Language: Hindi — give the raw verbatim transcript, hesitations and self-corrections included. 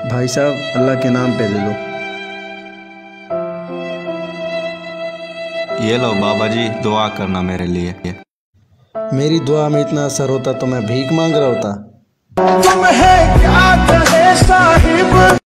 भाई साहब अल्लाह के नाम पे दे दो। ये लो बाबा जी, दुआ करना मेरे लिए। मेरी दुआ में इतना असर होता तो मैं भीख मांग रहा होता। तुम है क्या कहे साहिब।